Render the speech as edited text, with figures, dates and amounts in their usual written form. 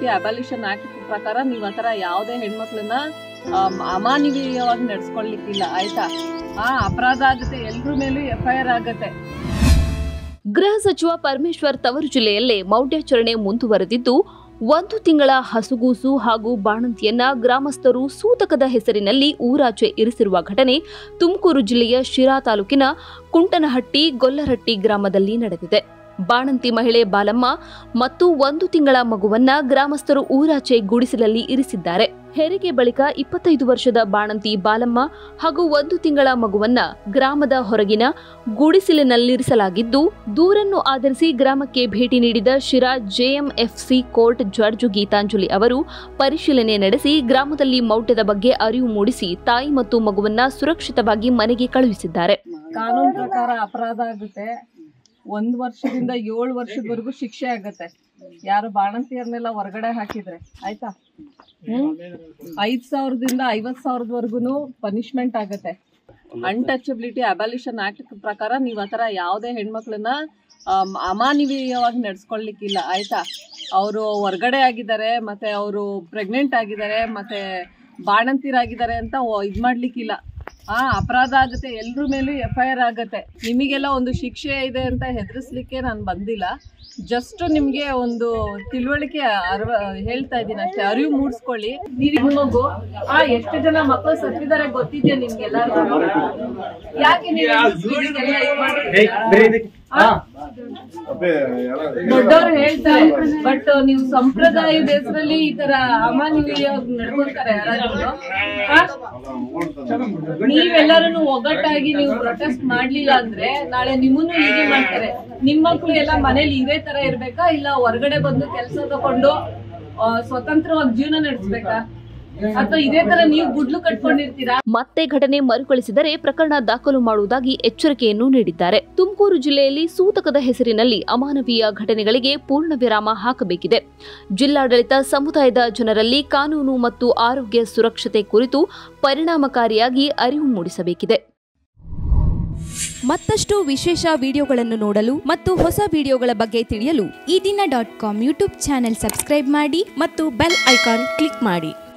Untouchability abolition act ಪ್ರಕಾರ ನೀವು ಆತರ ಯಾವುದೇ ಹೆಣ್ಮಕ್ಳನ್ನ ಅಮಾನವೀಯವಾಗಿ ನಡೆಸ್ಕೊಳ್ಳಿಕ್ಕಿಲ್ಲ ಆಯ್ತಾ. ಅಪರಾಧ ಆಗುತ್ತೆ, ಎಲ್ರ ಮೇಲೂ FIR ಆಗುತ್ತೆ. ಗೃಹ ಸಚಿವ ಪರಮೇಶ್ವರ್ ತವರು ಜಿಲ್ಲೆಯಲ್ಲೇ ಮೌಢ್ಯಾಚರಣೆ ಮುಂದುವರೆದಿದ್ದು, 1 ತಿಂಗಳ ಹಸುಗೂಸು ಹಾಗೂ ಬಾಣಂತಿಯನ್ನ ಗ್ರಾಮಸ್ಥರು ಸೂತಕದ ಹೆಸರಿನಲ್ಲಿ ಊರಾಚೆ ಇರಿಸಿರುವ ಘಟನೆ ತುಮಕೂರು ಜಿಲ್ಲೆಯ ಶಿರಾ ತಾಲೂಕಿನ ಕುಂಟನಹಟ್ಟಿ ಗೊಲ್ಲರಟ್ಟಿ ಗ್ರಾಮದಲ್ಲಿ ನಡೆದಿದೆ. ಬಾಣಂತಿ ಮಹಿಳೆ ಬಾಲಮ್ಮ ಮತ್ತು 1 ತಿಂಗಳ ಮಗುವನ್ನ ಗ್ರಾಮಸ್ಥರು ಊರಾಚೆ ಗುಡಿಸಲಲ್ಲಿ ಇರಿಸಿದ್ದಾರೆ. ಹೆರಿಗೆ ಬಳಿಕ 25 ವರ್ಷದ ಬಾಣಂತಿ ಬಾಲಮ್ಮ ಹಾಗೂ 1 ತಿಂಗಳ ಮಗುವನ್ನ ಗ್ರಾಮದ ಹೊರಗಿನ ಗುಡಿಸಲಿನಲ್ಲಿರಿಸಲಾಗಿದ್ದು, ದೂರನ್ನು ಆಧರಿಸಿ ಗ್ರಾಮಕ್ಕೆ ಭೇಟಿ ನೀಡಿದ Shira JMFC court judge Geethanjali ಅವರು ಪರಿಶೀಲನೆ ನಡೆಸಿ ಗ್ರಾಮದಲ್ಲಿ ಮೌಢ್ಯದ ಬಗ್ಗೆ ಅರಿವು ಮೂಡಿಸಿ ತಾಯಿ ಮತ್ತು ಮಗುವನ್ನ ಸುರಕ್ಷಿತವಾಗಿ ಮನೆಗೆ ಕಳುಹಿಸಿದ್ದಾರೆ. ಕಾನೂನು ಪ್ರಕಾರ ಅಪರಾಧ ಆಗುತ್ತೆ. 1 ವರ್ಷದಿಂದ 7 ವರ್ಷದವರೆಗೂ ಶಿಕ್ಷೆ ಆಗತ್ತೆ ಯಾರು ಬಾಣಂತಿಯರ್ನೆಲ್ಲ ಹೊರಗಡೆ ಹಾಕಿದ್ರೆ ಆಯ್ತಾ. 5,000ದಿಂದ 50,000ವರೆಗೂ ಪನಿಷ್ಮೆಂಟ್ ಆಗತ್ತೆ. ಅನ್ಟಚಬಿಲಿಟಿ ಅಬಾಲಿಷನ್ ಆಕ್ಟ್ ಪ್ರಕಾರ ನೀವು ಆತರ ಯಾವುದೇ ಹೆಣ್ಮಕ್ಳನ್ನ ಅಮಾನವೀಯವಾಗಿ ನಡೆಸ್ಕೊಳ್ಳಿಕ್ಕಿಲ್ಲ ಆಯ್ತಾ. ಅವರು ಹೊರಗಡೆ ಆಗಿದ್ದಾರೆ, ಮತ್ತೆ ಅವರು ಪ್ರೆಗ್ನೆಂಟ್ ಆಗಿದ್ದಾರೆ, ಮತ್ತೆ ಬಾಣಂತಿರಾಗಿದ್ದಾರೆ ಅಂತ ಇದ್ ಮಾಡ್ಲಿಕ್ಕಿಲ್ಲ. ಅಪರಾಧ ಆಗುತ್ತೆ, ಎಲ್ರ ಮೇಲೂ FIR ಆಗುತ್ತೆ. ನಿಮಗೆಲ್ಲ ಒಂದು ಶಿಕ್ಷೆ ಇದೆ ಅಂತ ಹೆದರಿಸ್ಲಿಕ್ಕೆ ನಾನು ಬಂದಿಲ್ಲ. ಜಸ್ಟ್ ನಿಮ್ಗೆ ಒಂದು ತಿಳುವಳಿಕೆ ಹೇಳ್ತಾ ಇದ್ದೀನಿ ಅಷ್ಟೇ, ಅರಿವು ಮೂಡಿಸ್ಕೊಳ್ಳಿ. ನೀವು ಮಗು ಎಷ್ಟು ಜನ ಮಕ್ಕಳು ಸತ್ತಿದ್ದಾರೆ ಗೊತ್ತಿದ್ಯಾ ನಿಮ್ಗೆಲ್ಲರಿಗೂ? ಯಾಕೆ ದೊಡ್ಡವರು ಹೇಳ್ತಾರೆ, ಬಟ್ ನೀವು ಸಂಪ್ರದಾಯದ ಹೆಸರಲ್ಲಿ ಈ ತರ ಅಮಾನವೀಯವಾಗಿ ನಡ್ಕೊಳ್ತಾರೆ ಯಾರಾದ್ರೂ. ನೀವೆಲ್ಲರೂ ಒಗ್ಗಟ್ಟಾಗಿ ನೀವು ಪ್ರೊಟೆಸ್ಟ್ ಮಾಡ್ಲಿಲ್ಲ ಅಂದ್ರೆ ನಾಳೆ ನಿಮ್ಮನ್ನು ಹೀಗೆ ಮಾಡ್ತಾರೆ. ನಿಮ್ಮ ಮಕ್ಕಳು ಎಲ್ಲ ಮನೇಲಿ ಇದೇ ತರ ಇರ್ಬೇಕಾ, ಇಲ್ಲ ಹೊರಗಡೆ ಬಂದು ಕೆಲಸ ತಗೊಂಡು ಸ್ವತಂತ್ರವಾಗಿ ಜೀವನ ನಡೆಸ್ಬೇಕಾ, ಅಥವಾ ಇದೇ ತರ ನೀವು ಗುಡ್ಲು ಕಟ್ಕೊಂಡಿರ್ತೀರಾ? ಮತ್ತೆ ಘಟನೆ ಮರುಕಳಿಸಿದರೆ ಪ್ರಕರಣ ದಾಖಲು ಮಾಡುವುದಾಗಿ ಎಚ್ಚರಿಕೆಯನ್ನು ನೀಡಿದ್ದಾರೆ. ತುಮಕೂರು ಜಿಲ್ಲೆಯಲ್ಲಿ ಸೂತಕದ ಹೆಸರಿನಲ್ಲಿ ಅಮಾನವೀಯ ಘಟನೆಗಳಿಗೆ ಪೂರ್ಣ ವಿರಾಮ ಹಾಕಬೇಕಿದೆ. ಜಿಲ್ಲಾಡಳಿತ ಸಮುದಾಯದ ಜನರಲ್ಲಿ ಕಾನೂನು ಮತ್ತು ಆರೋಗ್ಯ ಸುರಕ್ಷತೆ ಕುರಿತು ಪರಿಣಾಮಕಾರಿಯಾಗಿ ಅರಿವು ಮೂಡಿಸಬೇಕಿದೆ. ಮತ್ತಷ್ಟು ವಿಶೇಷ ವಿಡಿಯೋಗಳನ್ನು ನೋಡಲು ಮತ್ತು ಹೊಸ ವಿಡಿಯೋಗಳ ಬಗ್ಗೆ ತಿಳಿಯಲು eDina.com ಯೂಟ್ಯೂಬ್ ಚಾನೆಲ್ ಸಬ್ಸ್ಕ್ರೈಬ್ ಮಾಡಿ ಮತ್ತು ಬೆಲ್ ಐಕಾನ್ ಕ್ಲಿಕ್ ಮಾಡಿ.